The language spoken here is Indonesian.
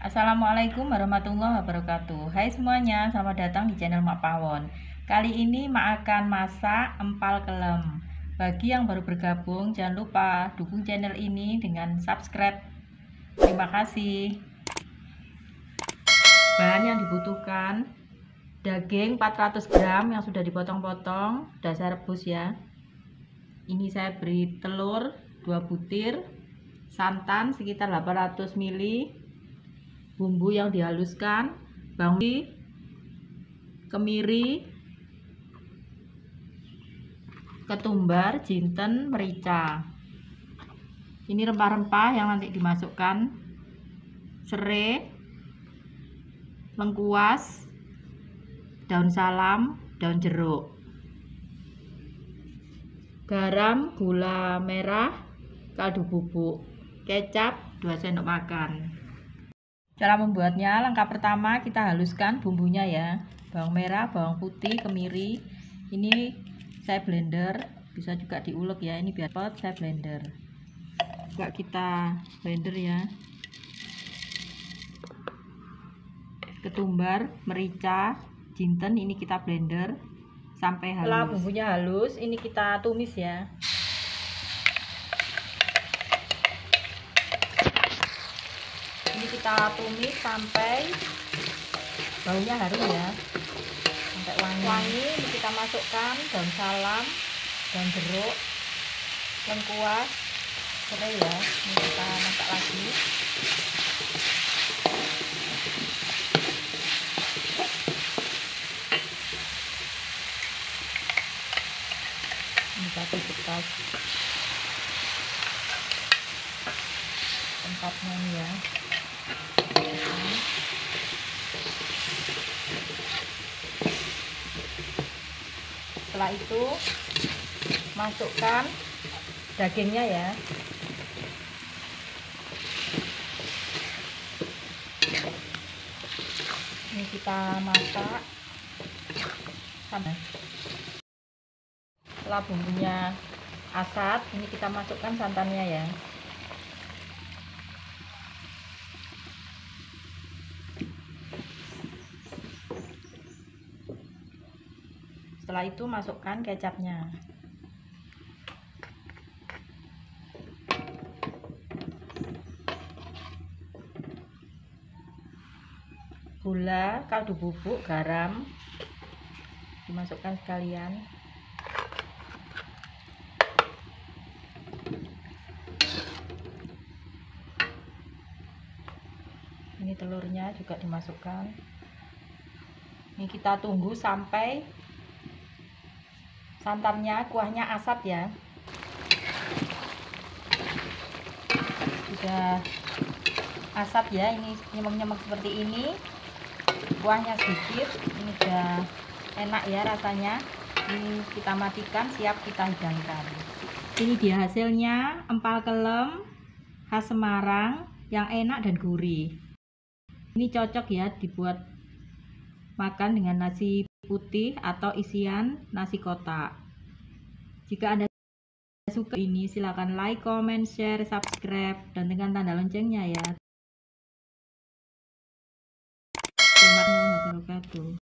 Assalamualaikum warahmatullahi wabarakatuh. Hai semuanya, selamat datang di channel Mak Pawon. Kali ini Mak akan masak empal kelem. Bagi yang baru bergabung, jangan lupa dukung channel ini dengan subscribe. Terima kasih. Bahan yang dibutuhkan: daging 400 gram yang sudah dipotong-potong, sudah saya rebus ya. Ini saya beri telur 2 butir, santan sekitar 800 ml, bumbu yang dihaluskan, bawang putih, kemiri, ketumbar, jinten, merica. Ini rempah-rempah yang nanti dimasukkan: serai, lengkuas, daun salam, daun jeruk, garam, gula merah, kaldu bubuk, kecap 2 sendok makan. Cara membuatnya, langkah pertama kita haluskan bumbunya ya. Bawang merah, bawang putih, kemiri. Ini saya blender, bisa juga diulek ya. Ini biar cepet, saya blender. Juga kita blender ya. Ketumbar, merica, jinten ini kita blender sampai halus. Setelah bumbunya halus, ini kita tumis ya. Ini kita tumis sampai baunya harum ya, sampai wangi. Ini kita masukkan daun salam, daun jeruk, lengkuas, serai ya. Ini kita masak lagi. Ini satu bekas tempatnya nih ya. Setelah itu masukkan dagingnya ya. Ini kita masak sampai setelah bumbunya asat, ini kita masukkan santannya ya. Setelah itu masukkan kecapnya. Gula, kaldu bubuk, garam dimasukkan sekalian. Ini telurnya juga dimasukkan. Ini kita tunggu sampai santannya, kuahnya asat ya. Sudah asat ya, ini nyemek-nyemek seperti ini, kuahnya sedikit, ini udah enak ya rasanya. Ini kita matikan, siap kita hidangkan. Ini dia hasilnya, empal kelem khas Semarang yang enak dan gurih. Ini cocok ya dibuat makan dengan nasi putih atau isian nasi kotak. Jika Anda suka ini, silakan like, comment, share, subscribe, dan tekan tanda loncengnya ya. Terima kasih warahmatullahi wabarakatuh.